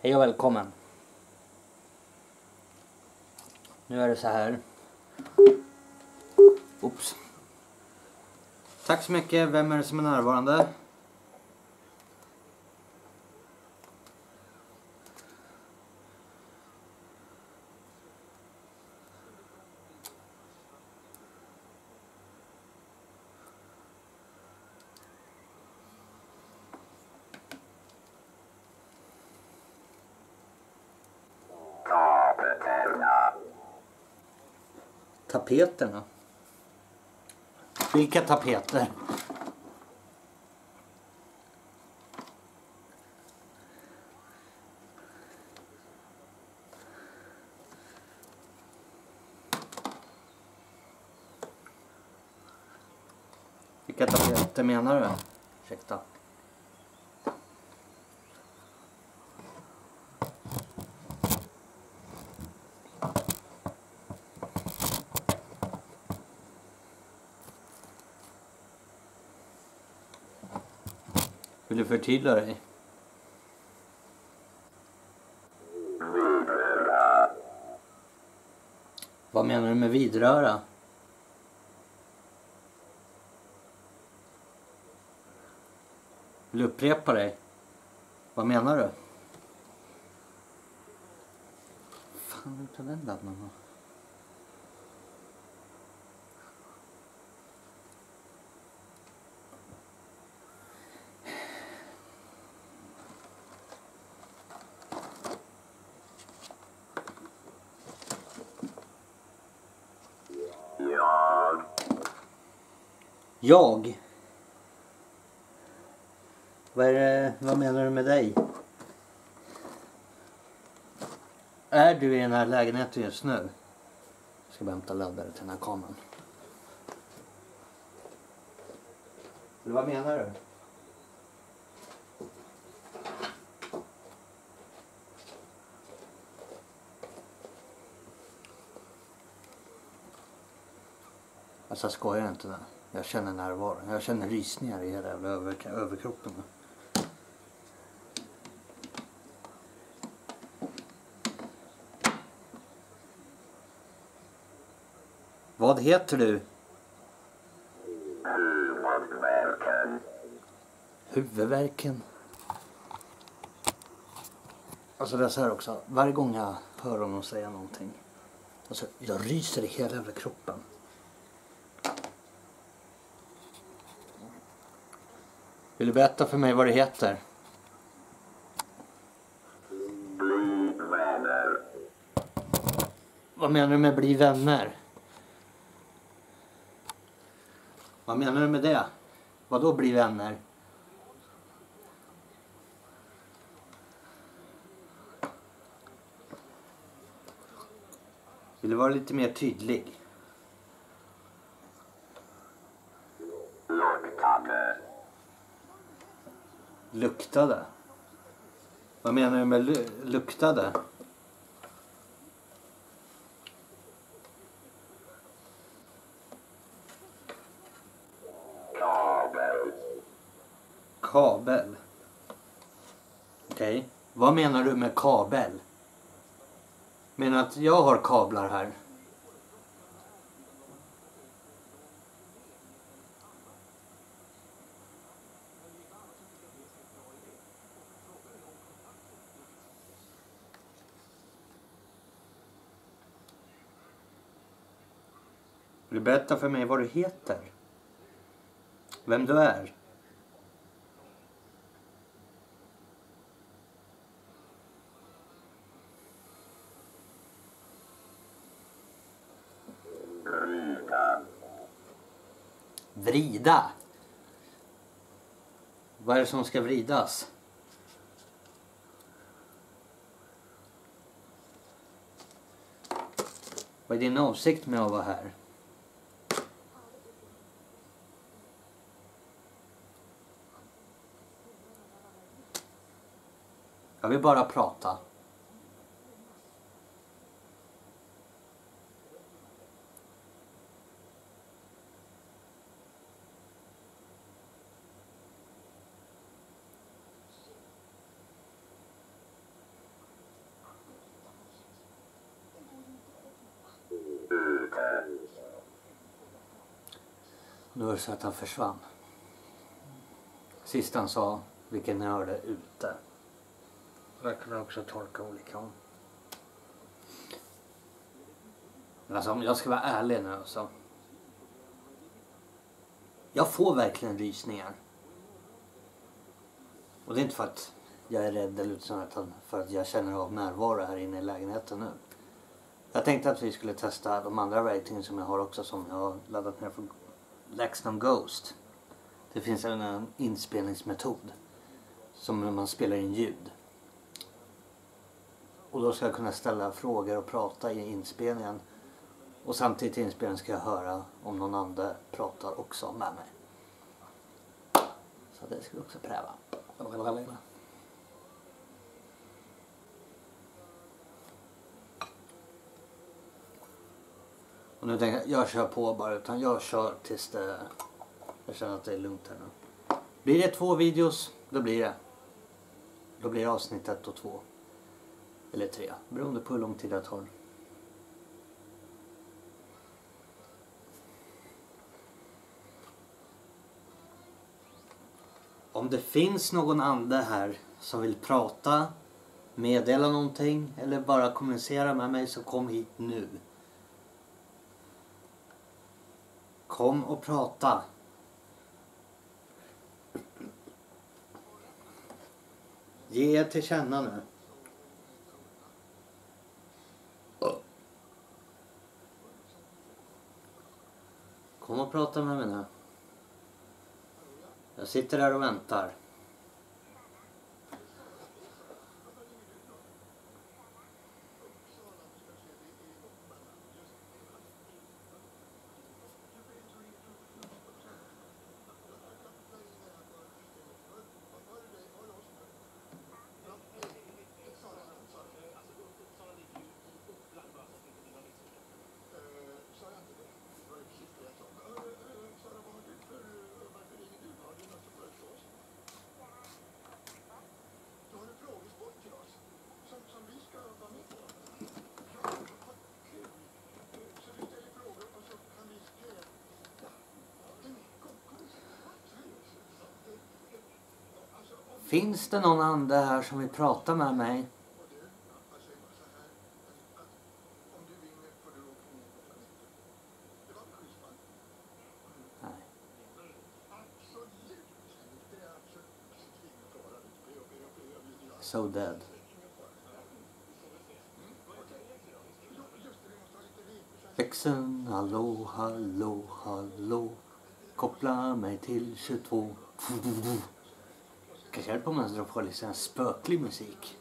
Hej och välkommen. Nu är det så här. Oops. Tack så mycket. Vem är det som är närvarande? Tapeterna. Vilka tapeter? Vilka tapeter menar du? Ursäkta. Vill du förtydliga dig? Vad menar du med vidröra? Vill du upprepa dig? Vad menar du? Fan, tar den ladden? Jag? Vad menar du med dig? Är du i den här lägenheten just nu? Jag ska bara hämta laddare till den här kameran. Eller vad menar du? Alltså jag skojar inte där. Jag känner närvaro. Jag känner rysningar i hela överkroppen. Vad heter du? Huvudvärken. Alltså det är så här också. Varje gång jag hör honom säga någonting. Alltså jag ryser i hela överkroppen. Vill du berätta för mig vad det heter? Bli vänner. Vad menar du med bli vänner? Vad menar du med det? Vad då bli vänner? Vill du vara lite mer tydlig? Luktade. Luktade? Vad menar du med luktade? Kabel. Kabel? Okej. Vad menar du med kabel? Menar att jag har kablar här? Vill du berätta för mig vad du heter? Vem du är? Vrida. Vrida? Vad är det som ska vridas? Vad är din avsikt med att vara här? Jag vill bara prata. Nu är det så att han försvann. Sist han sa, vilken ni hörde, ute. Det kan man också tolka olika om. Men alltså, om jag ska vara ärlig nu så. Jag får verkligen rysningar. Och det är inte för att jag är rädd eller utan för att jag känner av närvaro här inne i lägenheten nu. Jag tänkte att vi skulle testa de andra verktygen som jag har också, som jag har laddat ner från LaxTon Ghost. Det finns en inspelningsmetod som när man spelar in ljud. Och då ska jag kunna ställa frågor och prata i inspelningen. Och samtidigt i inspelningen ska jag höra om någon annan pratar också med mig. Så det ska vi också pröva. Och nu tänker jag kör på bara, utan jag kör tills det, jag känner att det är lugnt här nu. Blir det 2 videos, då blir det. Då blir det avsnitt 1 och 2. Eller 3, beroende på hur lång tid det tar. Om det finns någon ande här som vill prata, meddela någonting eller bara kommunicera med mig, så kom hit nu. Kom och prata. Ge er till känna nu. Kom och prata med mig nu. Jag sitter där och väntar. Finns det någon ande här som vill prata med mig? Nej. So dead. Växeln, hallå, hallå, hallå. Koppla mig till 22. Kanske hjälper man att dra på lite spöklig musik.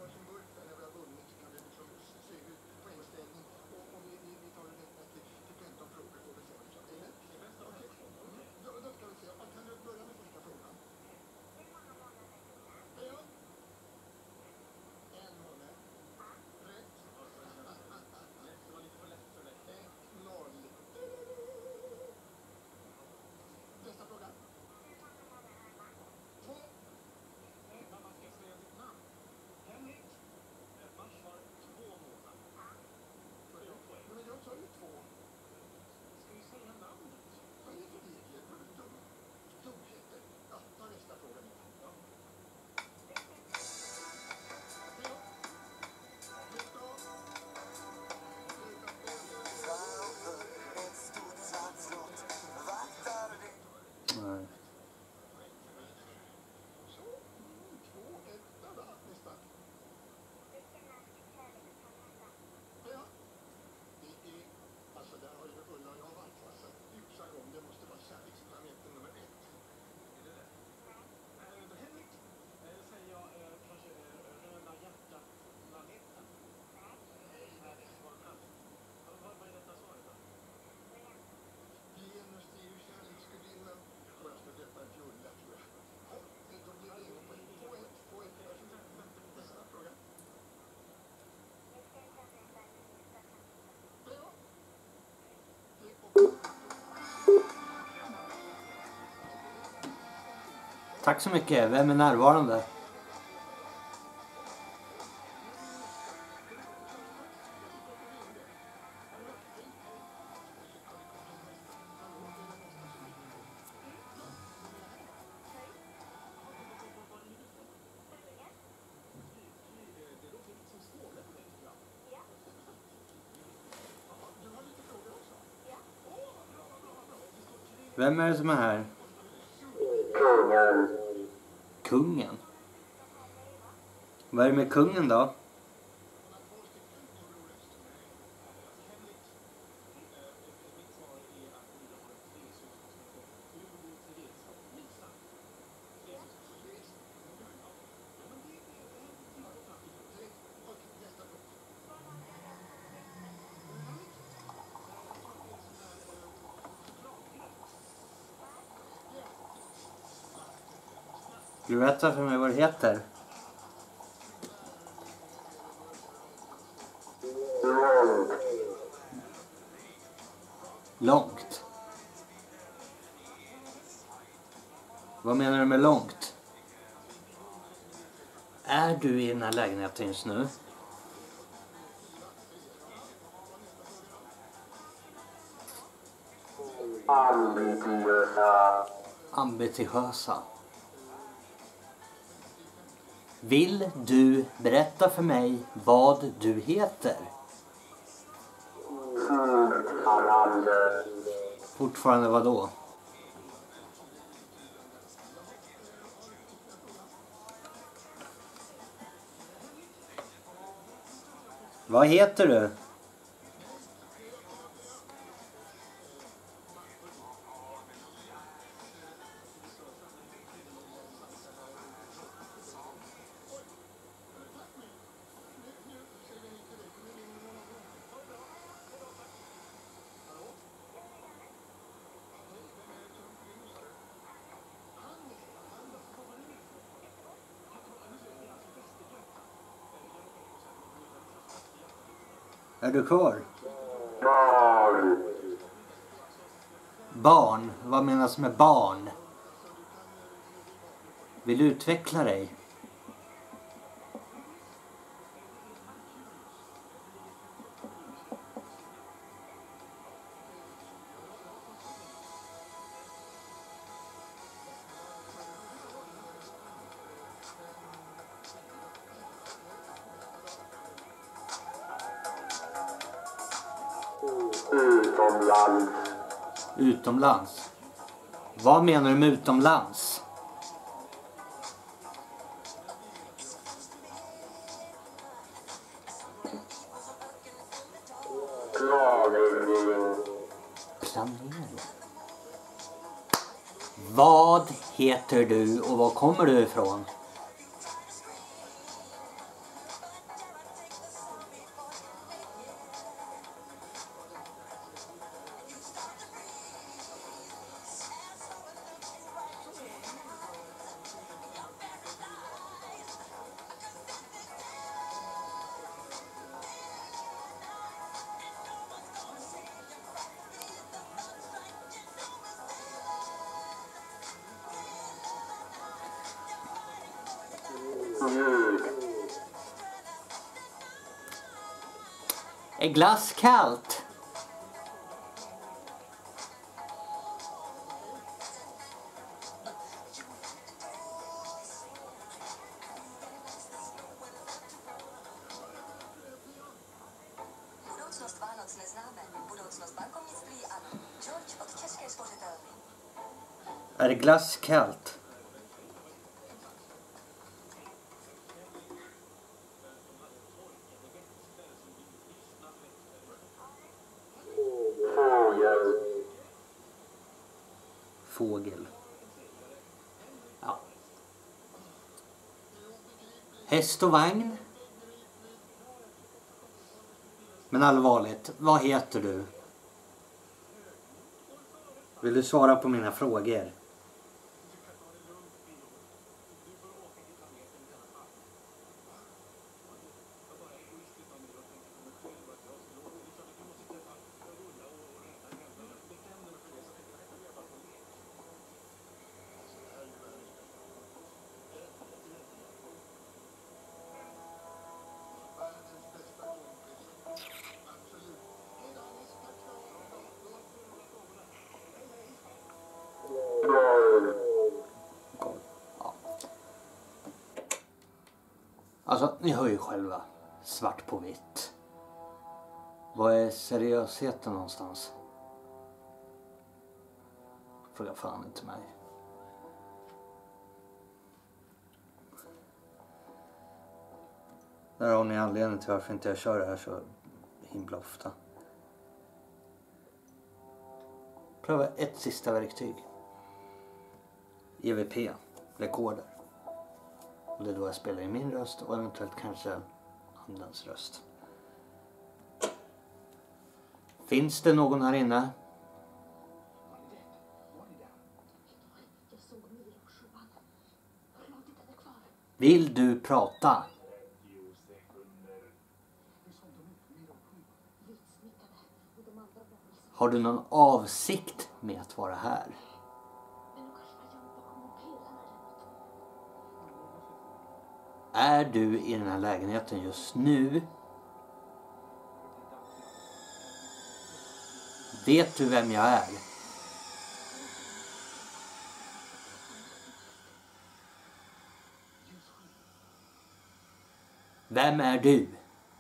Tack så mycket. Vem är närvarande? Vem är det som är här? Kungen. Kungen? Vad är det med kungen då? Du berättar för mig vad det heter. Långt. Vad menar du med långt? Är du i den här lägenheten just nu? Ambitiösa. Ambitiösa. Vill du berätta för mig vad du heter? Fortfarande. Fortfarande vad då? Vad heter du? Är du kvar? Barn. Barn? Vad menas med barn? Vill du utveckla dig? Utomlands. Utomlands? Vad menar du med utomlands? Planering. Planering. Vad heter du och var kommer du ifrån? Ljud. Är glass kallt? Budoucnost Vánoc neznáme, budoucnost bankovnictví ano. George od České spořitelny. Är det glass kallt? Fågel. Fågel. Ja. Häst och vagn? Men allvarligt, vad heter du? Vill du svara på mina frågor? Ja. Alltså, ni hör ju själva. Svart på vitt. Vad är seriösheten någonstans? Fråga fan inte mig. Där har ni anledningen till varför inte jag kör det här så himla ofta. Pröva ett sista verktyg. EVP, rekorder. Och det är då jag spelar i min röst och eventuellt kanske andens röst. Finns det någon här inne? Vill du prata? Har du någon avsikt med att vara här? Är du i den här lägenheten just nu? Vet du vem jag är? Vem är du?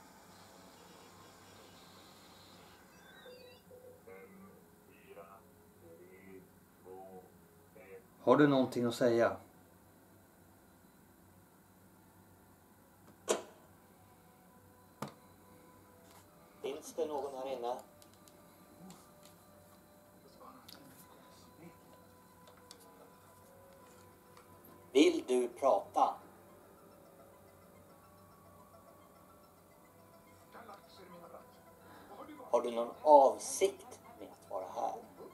Har du någonting att säga? Finns det någon här inne? Vill du prata? Har du någon avsikt med att vara här?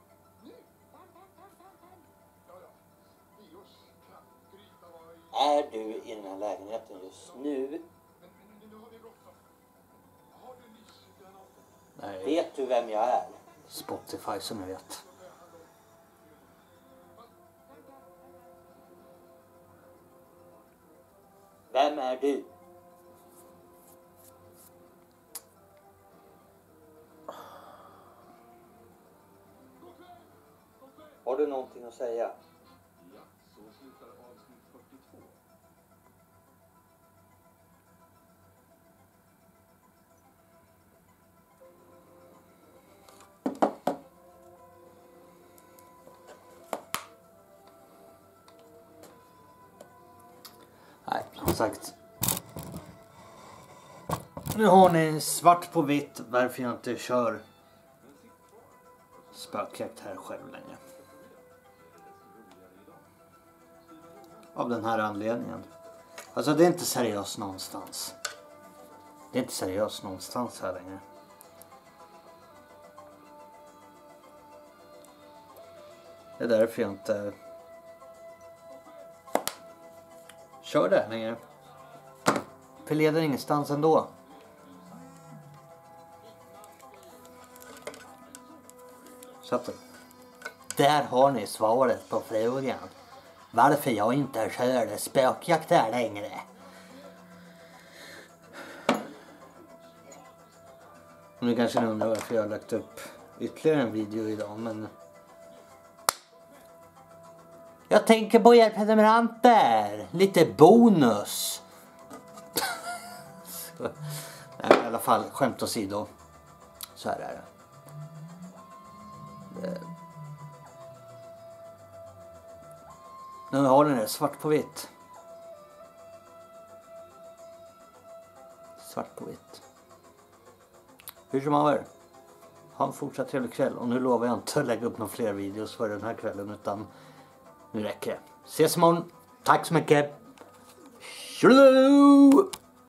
Är du i den här lägenheten just nu? Nej. Vet du vem jag är? Spotify som jag vet. Vem är du? Har du någonting att säga? Ja, så slutar avsnitt 42. Nej, som sagt. Nu har ni svart på vitt varför jag inte kör spökjakt här själv längre. Av den här anledningen. Alltså det är inte seriöst någonstans. Det är inte seriöst någonstans här längre. Det är därför jag inte kör det här längre. För leder ingenstans ändå. Så att där har ni svaret på frågan. Varför jag inte kör spökjakt här längre. Och nu kanske ni undrar varför jag har lagt upp ytterligare en video idag. Men jag tänker på er prenumeranter. Lite bonus. Nej, i alla fall, skämt åsido. Så här är det. Nu har ni det svart på vitt. Svart på vitt. Hur som haver. Ha en fortsatt trevlig kväll. Och nu lovar jag inte att lägga upp några fler videos för den här kvällen. Utan nu räcker det. Ses imorgon. Tack så mycket. Tjolå!